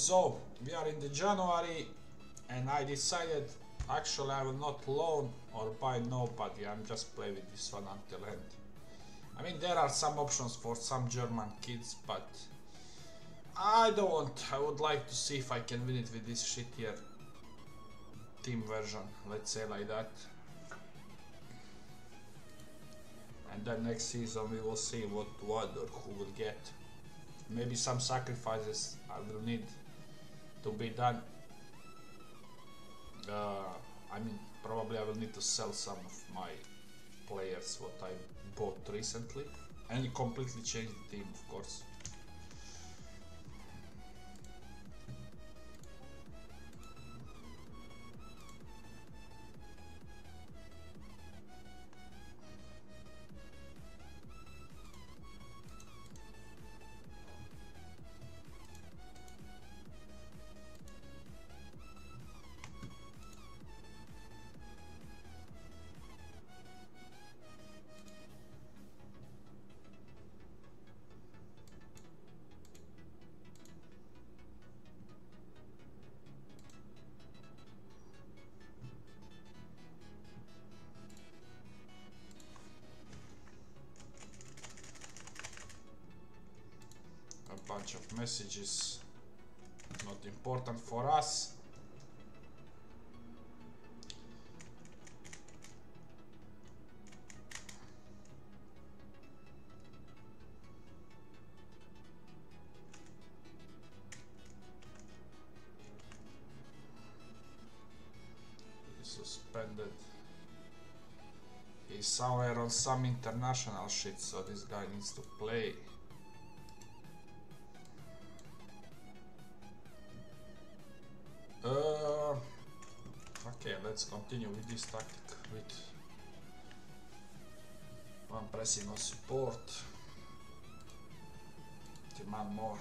So we are in the January and I decided actually I will not loan or buy nobody, I'm just play with this one until end. I mean there are some options for some German kids, but I don't want, I would like to see if I can win it with this shittier team version, let's say like that. And then next season we will see what or who will get. Maybe some sacrifices I will need to be done. I mean, probably I will need to sell some of my players what I bought recently and completely change the team, of course. A bunch of messages, not important for us. He's suspended. He's somewhere on some international shit, so this guy needs to play. Okay, let's continue with this tactic with one pressing on support. 2 man more.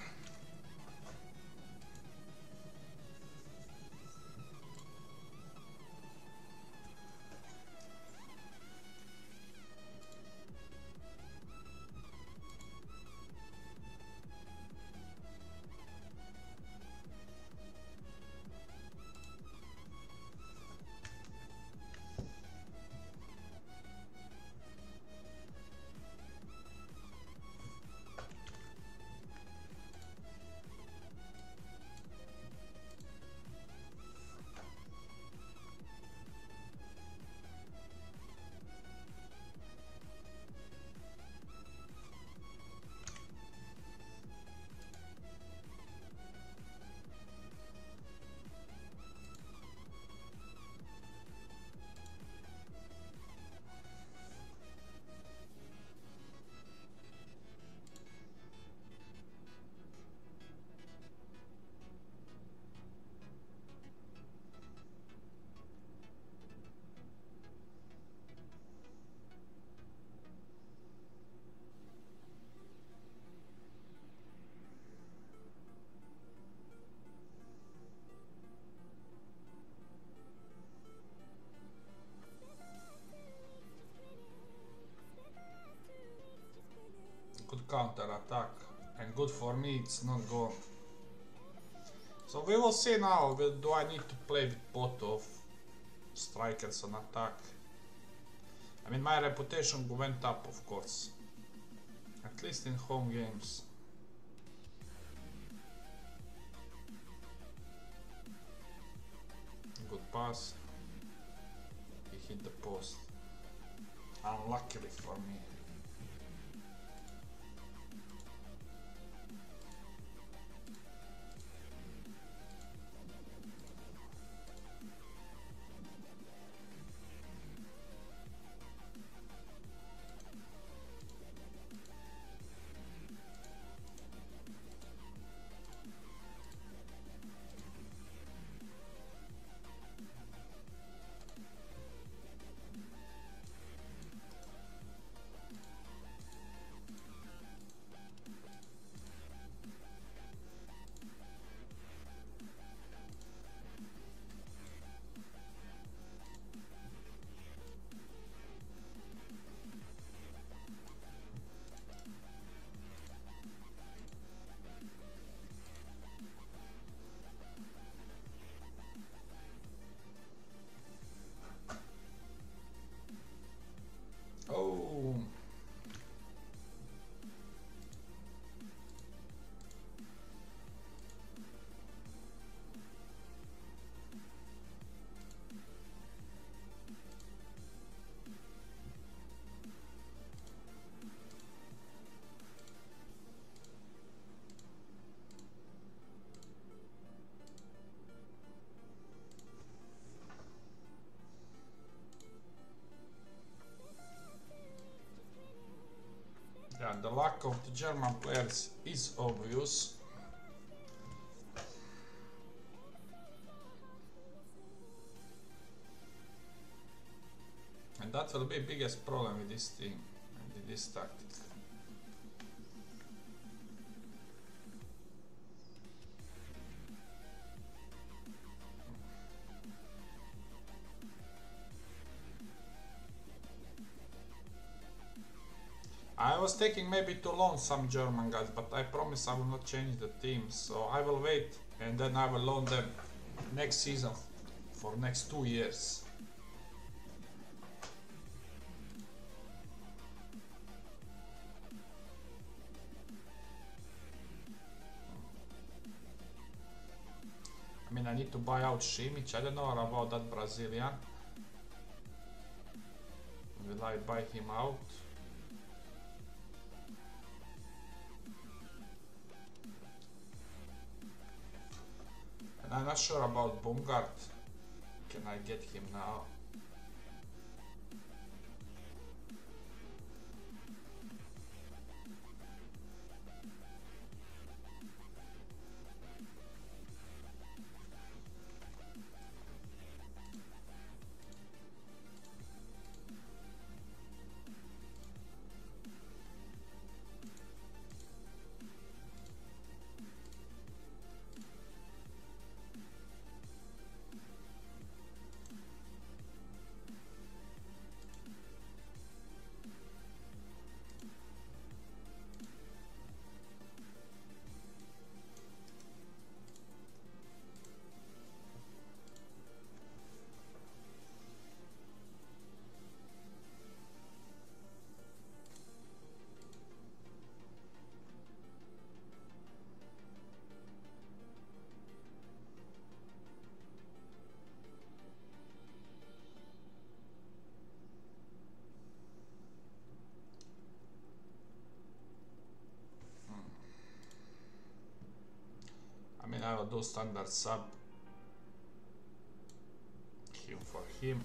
Good counter attack, and good for me, it's not gone. So we will see now, do I need to play with both of strikers on attack? I mean, my reputation went up, of course, at least in home games. Good pass, he hit the post, unluckily for me. the lack of the German players is obvious. And that will be biggest problem with this team and with this tactic. I was thinking maybe to loan some German guys, but I promise I will not change the team, so I will wait and then I will loan them next season for next 2 years. I mean, I need to buy out Šimić. I don't know about that Brazilian. Will I buy him out? And I'm not sure about Bungard. Can I get him now? I mean, I will do standard sub. Him for him.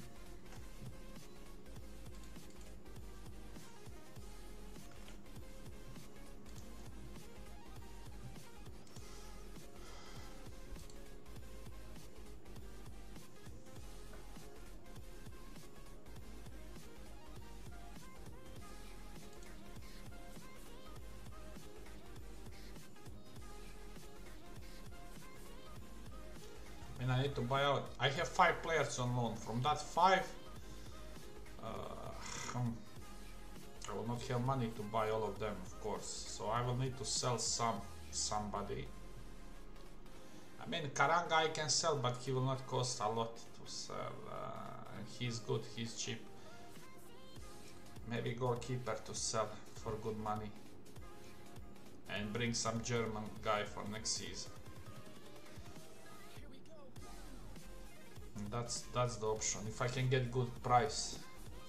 And I need to buy out. I have 5 players on loan. From that 5, I will not have money to buy all of them, of course. So I will need to sell somebody. I mean, Karanga I can sell, but he will not cost a lot to sell. And he's good, he's cheap. Maybe goalkeeper to sell for good money. And bring some German guy for next season. That's the option. If I can get good price.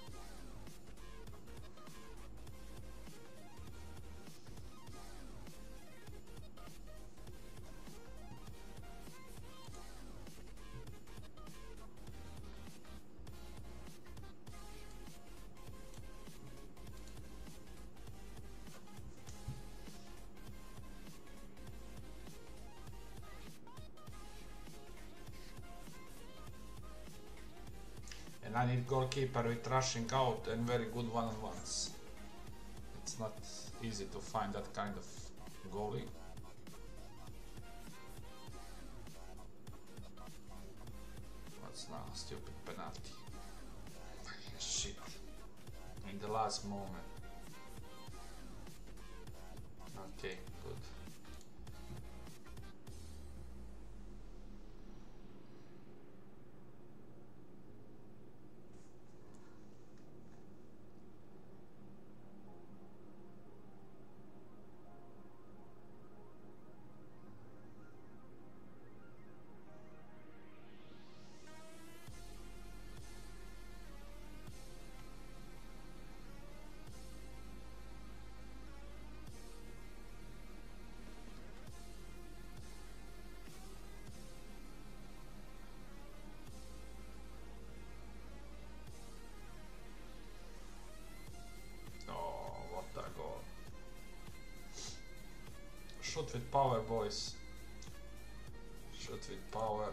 And I need goalkeeper with rushing out and very good one-on-ones. It's not easy to find that kind of goalie. What's now? Stupid penalty. Shit. In the last moment. Okay, good. Shoot with power, boys. Shoot with power.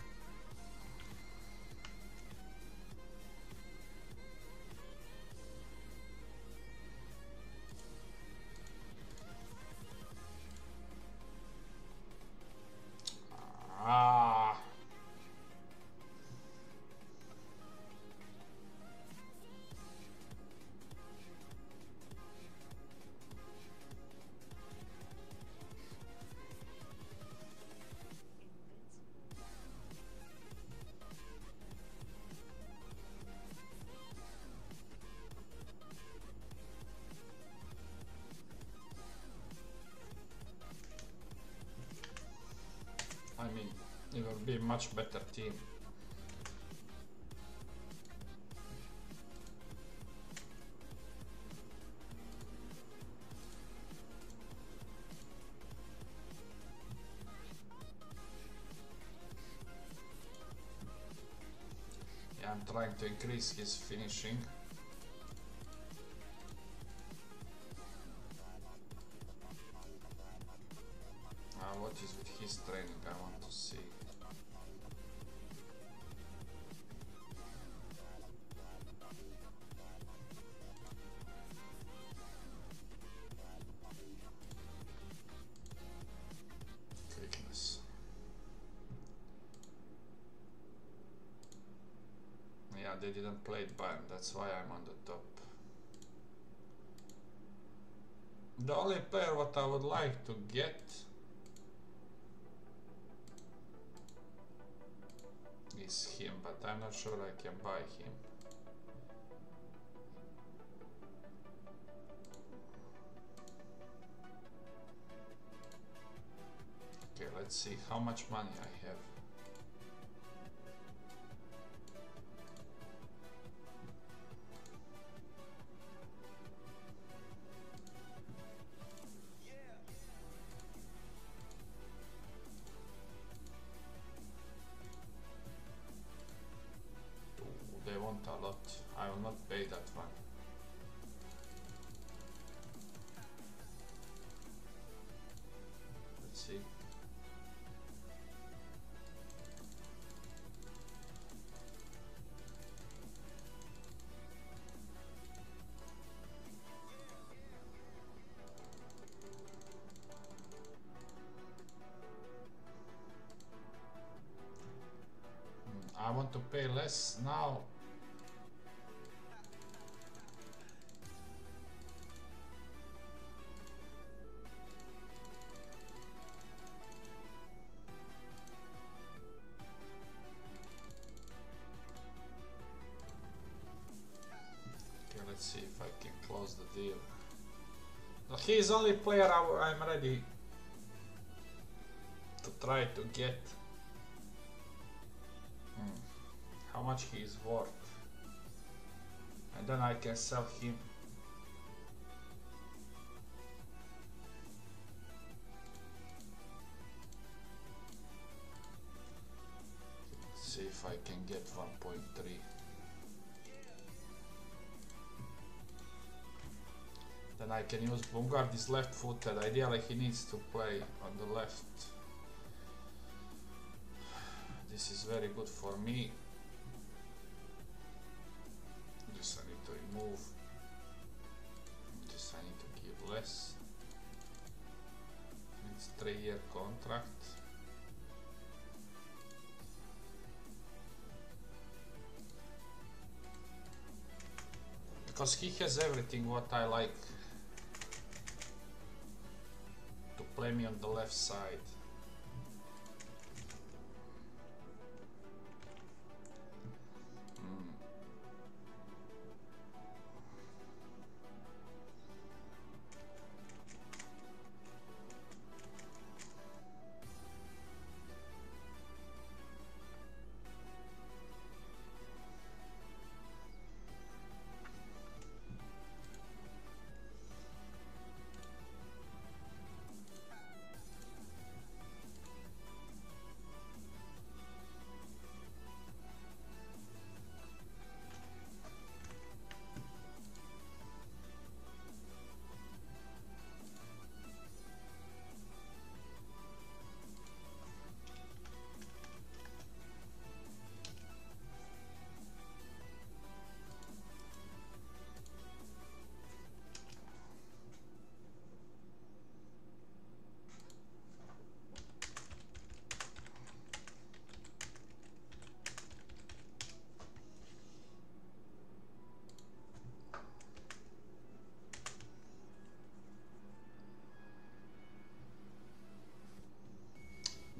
Ah. I mean, it will be a much better team. Yeah, I'm trying to increase his finishing. What is with his training? I want to see. Quickness. Yeah, they didn't play it Bayern, that's why I'm on the top. The only player what I would like to get is him, but I'm not sure I can buy him. Okay, let's see how much money I have. They want a lot. I will not pay that one. Let's see. I want to pay less now. Let's see if I can close the deal. No, he is only player I'm ready to try to get. How much he is worth. And then I can sell him. Let's see if I can get 1.3. Then I can use Bungard is left-footed. Ideally he needs to play on the left. This is very good for me. This I need to remove. This I need to give less. It's 3-year contract. Because he has everything what I like. Play me on the left side.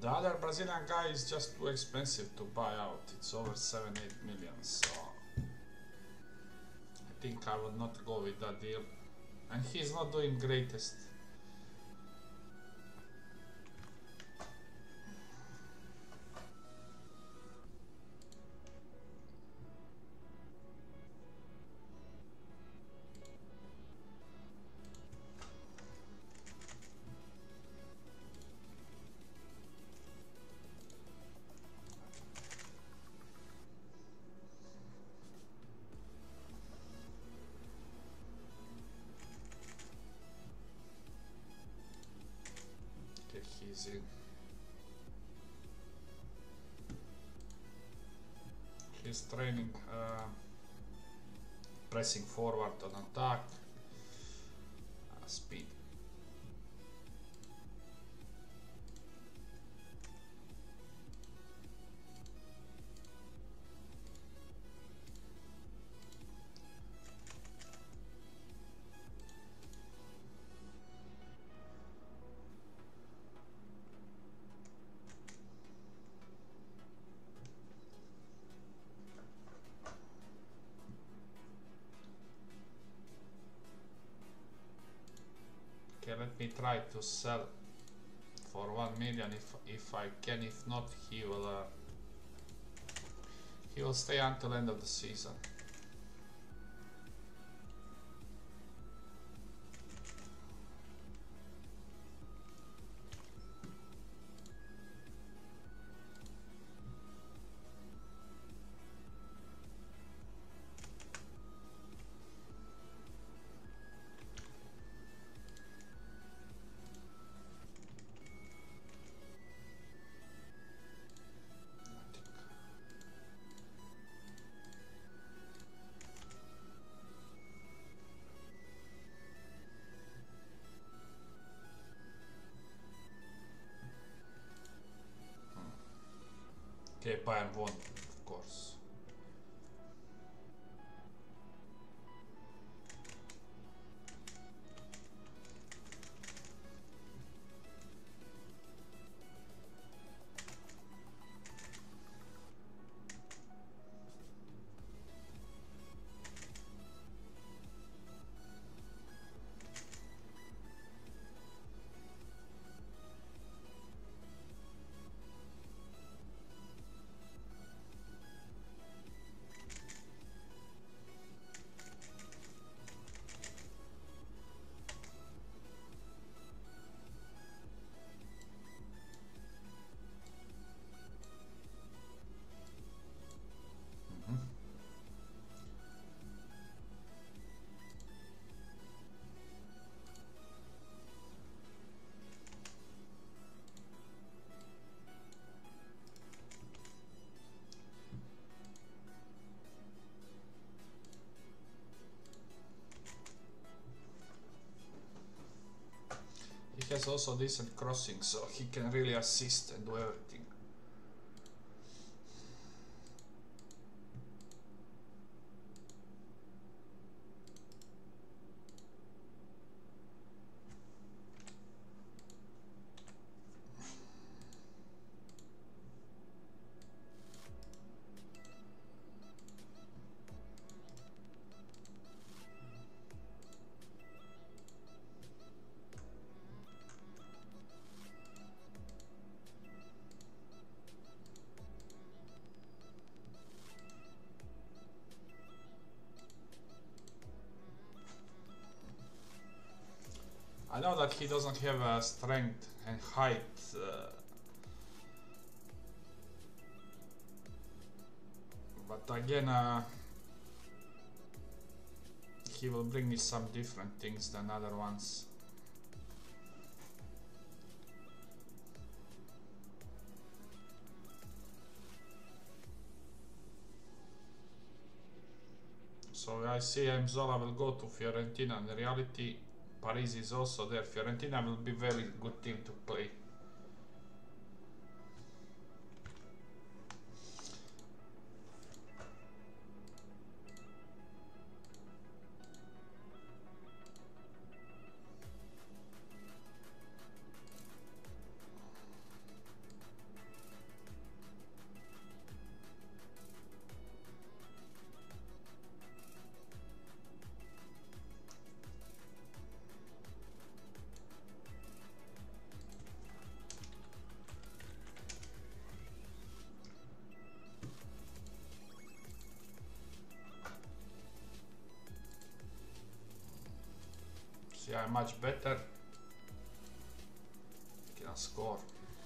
The other Brazilian guy is just too expensive to buy out. It's over 7-8 million, so I think I will not go with that deal. And he's not doing greatest. He's in. He's training pressing forward on attack, speed. Okay, let me try to sell for 1 million if I can. If not, he will stay until end of the season. Okay, Bayern won, of course. He has also decent crossing, so he can really assist and do everything. I know that he doesn't have strength and height, but again, he will bring me some different things than other ones. So I see Zola will go to Fiorentina. In reality, Paris is also there. Fiorentina will be very good team to play. guy much better. Can score.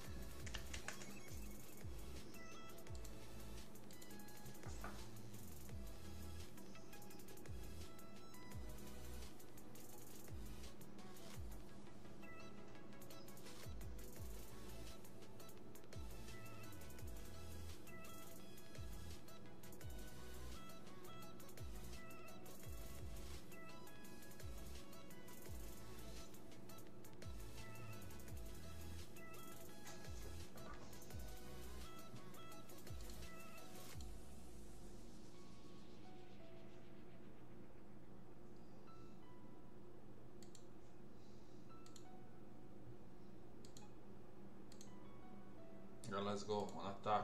Yeah, let's go on attack.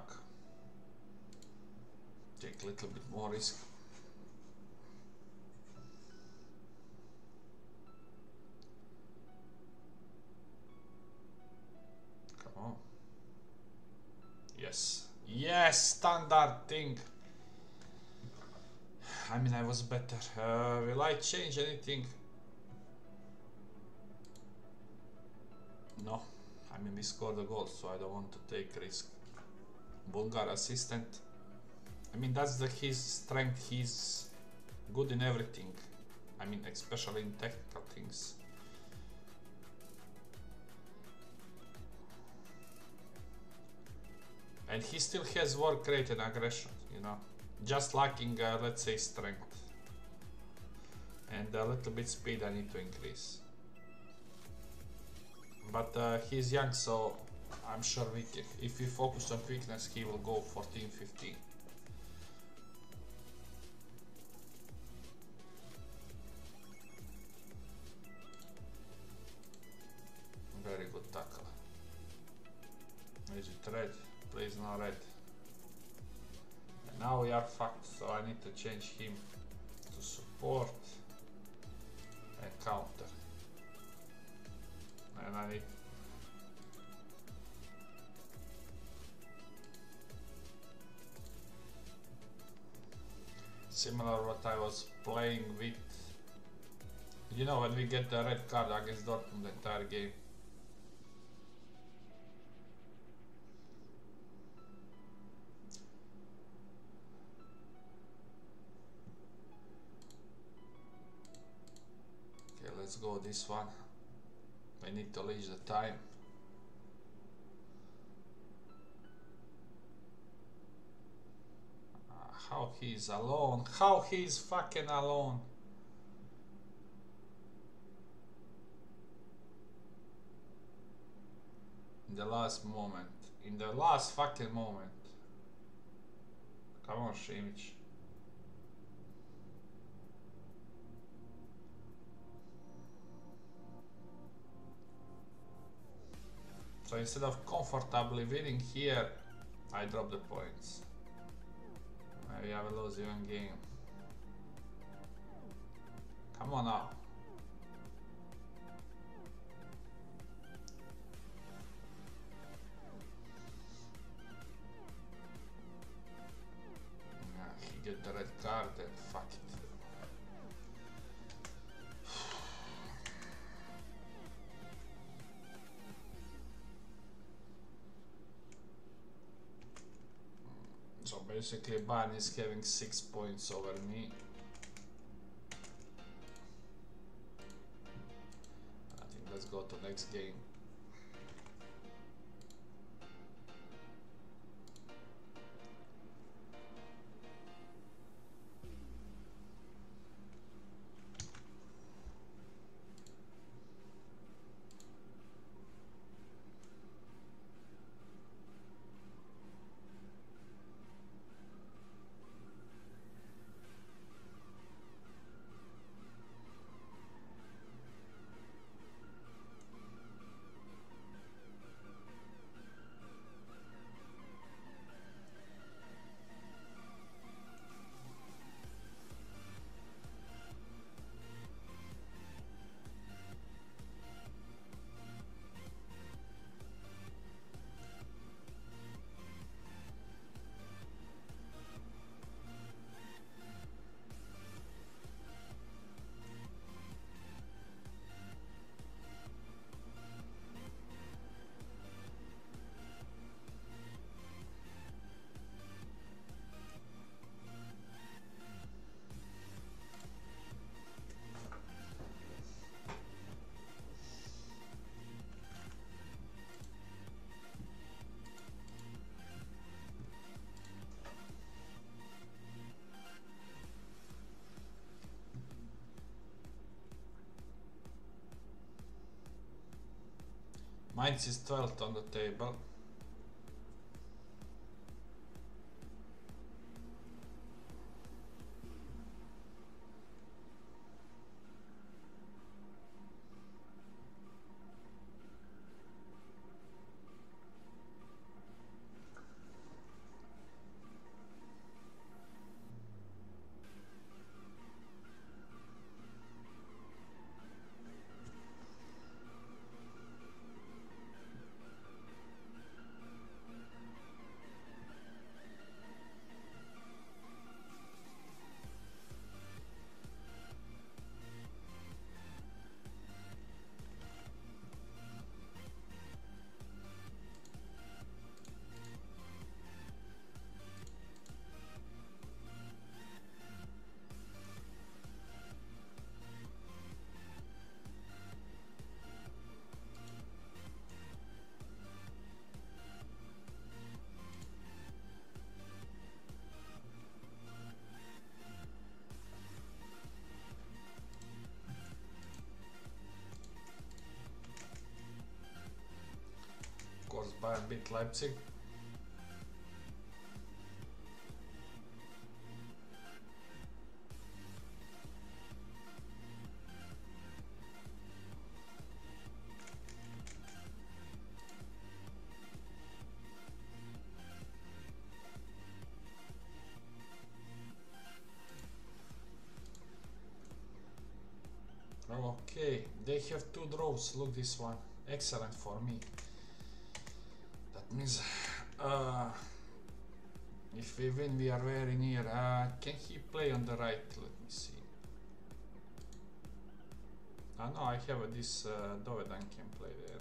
Take a little bit more risk. Come on. Yes. Yes, standard thing. I mean, I was better. Will I change anything? No. I mean, we scored a goal, so I don't want to take risk. Bulgar assistant. I mean, that's his strength. He's good in everything. I mean, especially in technical things. And he still has work rate and aggression, you know. Just lacking, let's say, strength. And a little bit speed I need to increase. But he's young, so I'm sure if we focus on quickness, he will go 14-15. Very good tackle. Is it red? Please no red. And now we are fucked, so I need to change him to support and counter. And I need similar what I was playing with, you know, when we get the red card against Dortmund the entire game. Okay, let's go this one. We need to leash the time. How he's alone? How he's fucking alone? In the last moment. In the last fucking moment. Come on, Simic. So instead of comfortably winning here, I drop the points. Maybe I will lose even game. Come on now. Yeah, he get the red card and fuck it. So basically Bayern is having 6 points over me. I think let's go to next game. Mainz is 12th on the table. Of course, Bayern beat Leipzig. Okay, they have 2 draws. Look, this one. Excellent for me. That means if we win, we are very near. Can he play on the right? Let me see. No, I have this Dovedan can play there.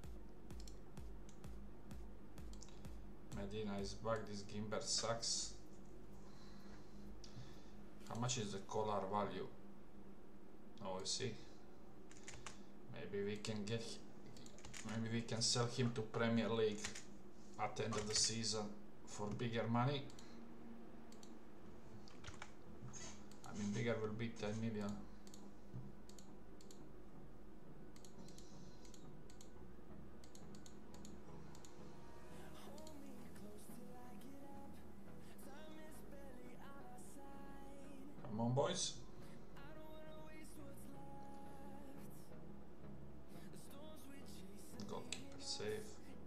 Medina is back. This Gimber sucks. How much is the collar value? Oh, you see. Maybe we can get. Maybe we can sell him to Premier League at the end of the season for bigger money. I mean, bigger will be 10 million. Come on, boys. Goalkeeper save.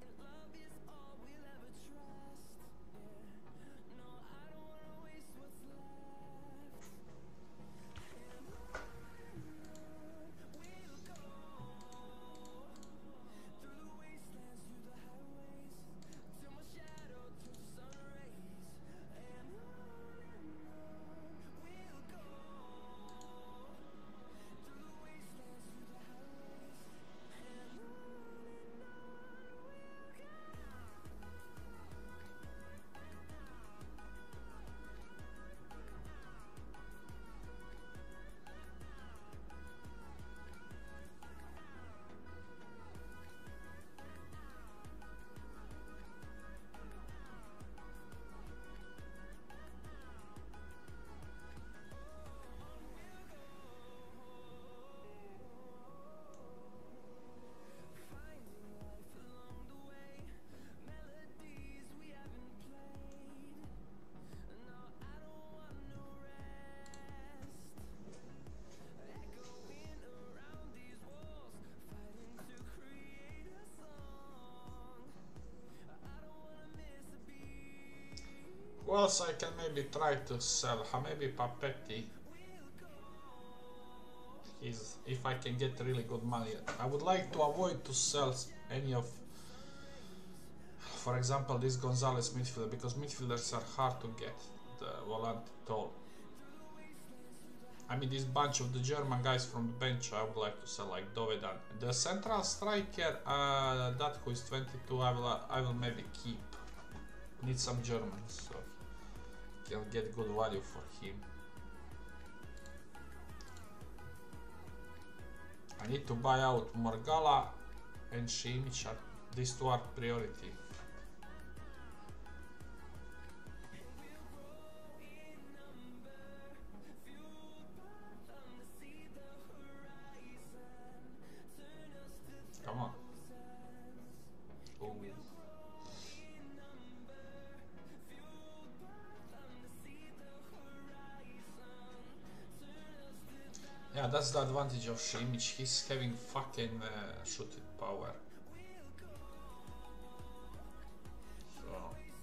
Who else I can maybe try to sell? Maybe Papetti. If I can get really good money. I would like to avoid to sell any of, for example, this Gonzalez midfielder, because midfielders are hard to get. The Volante tall. I mean, this bunch of the German guys from the bench, I would like to sell, like Dovedan. The central striker, that who is 22, I will maybe keep. Need some Germans, so can get good value for him. I need to buy out Morgala and Šimić. These two are priority. Come on. Yeah, that's the advantage of Simic. He's having fucking shooting power. So.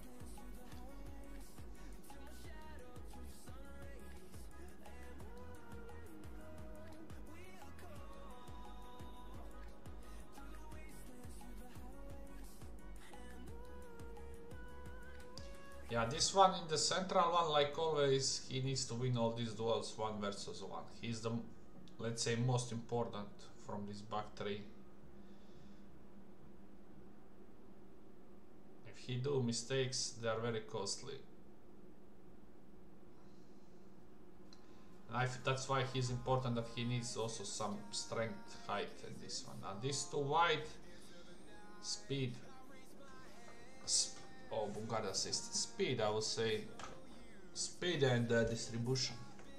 Yeah, this one in the central one, like always, he needs to win all these duels 1 versus 1. He's the, let's say, most important from this back 3. If he do mistakes, they are very costly. And that's why he's important, that he needs also some strength, height in this one. And these two wide, speed. Oh, Bungard assist. Speed, I would say. Speed and distribution.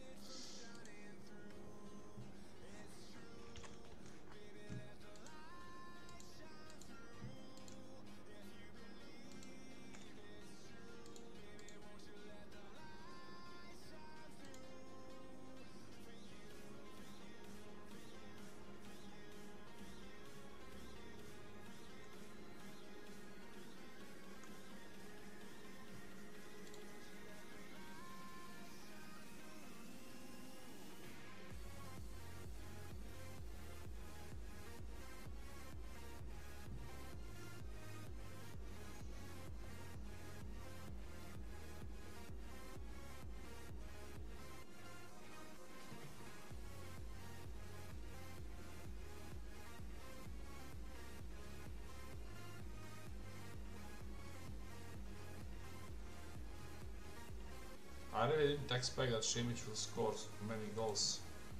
I really didn't expect that Simic will score so many goals.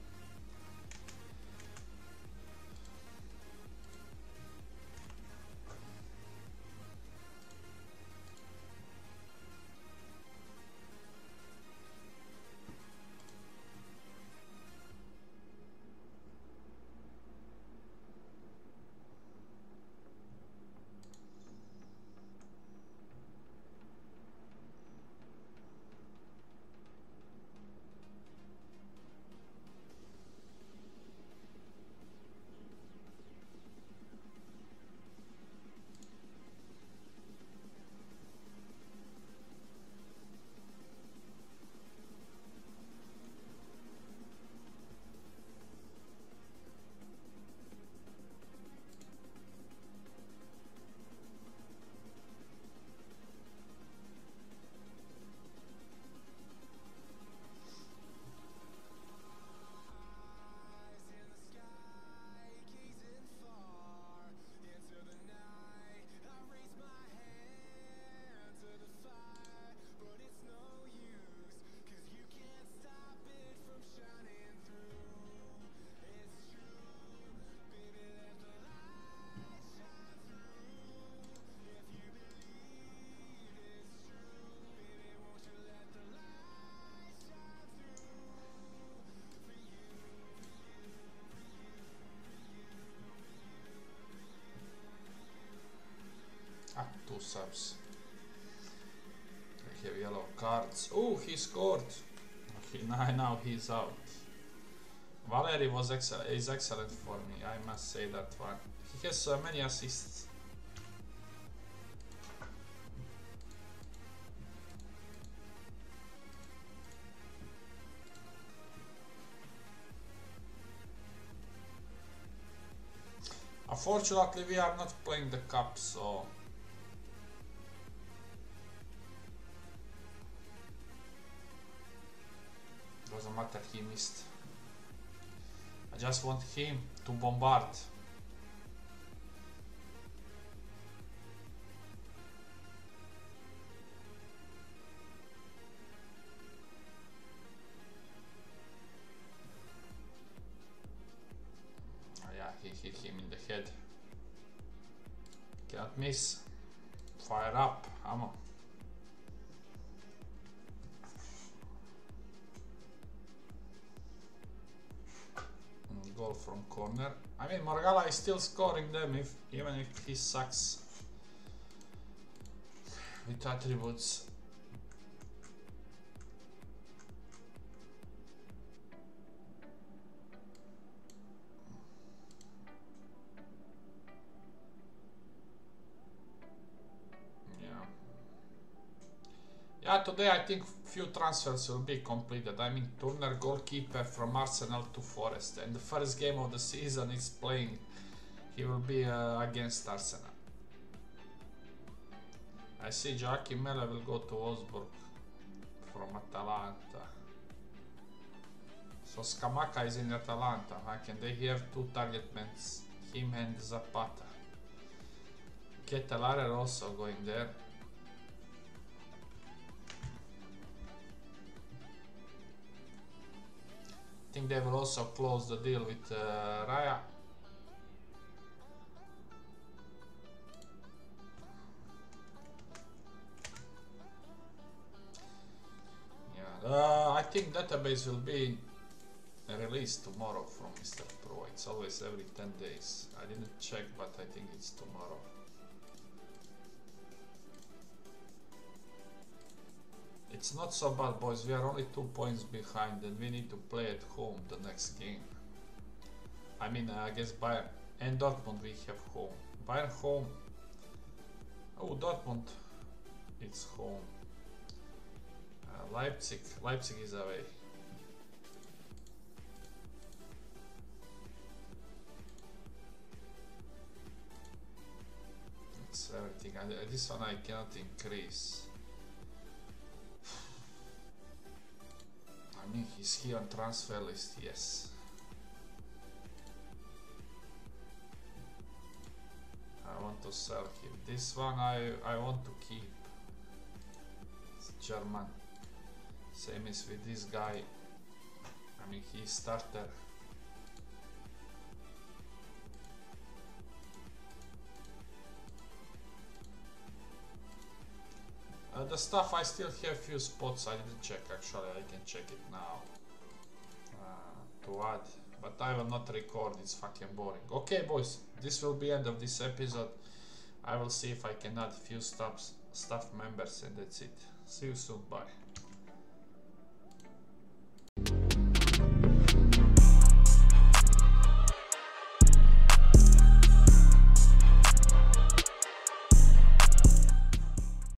Ah, 2 subs. I have yellow cards. Oh, he scored. Now he's out. Valeri is excellent for me, I must say that one. He has so many assists. Unfortunately, we are not playing the cup, so doesn't matter, he missed. I just want him to bombard. Oh yeah, he hit him in the head. Cannot miss. Fire up, ammo. Goal from corner. I mean, Margala is still scoring them, even if he sucks with attributes. Yeah, today I think few transfers will be completed. I mean, Turner, goalkeeper from Arsenal to Forest, and the first game of the season is playing. He will be against Arsenal. I see Joachim Mele will go to Wolfsburg from Atalanta. So Scamacca is in Atalanta. And they have two target men, him and Zapata. Ketelaere also going there. I think they will also close the deal with Raya. Yeah, I think database will be released tomorrow from Mr. Pro. It's always every 10 days. I didn't check, but I think it's tomorrow. It's not so bad, boys. We are only 2 points behind and we need to play at home the next game. I mean, against Bayern and Dortmund we have home. Bayern home. Oh, Dortmund, it's home. Leipzig is away. It's everything. And this one I cannot increase. I mean, he's here on transfer list, yes. I want to sell him. This one I want to keep. It's German. Same as with this guy. I mean, he's starter. The stuff, I still have few spots I didn't check actually. I can check it now to add, but I will not record, it's fucking boring. Okay boys, this will be end of this episode. I will see if I can add few staff members and that's it. See you soon, bye.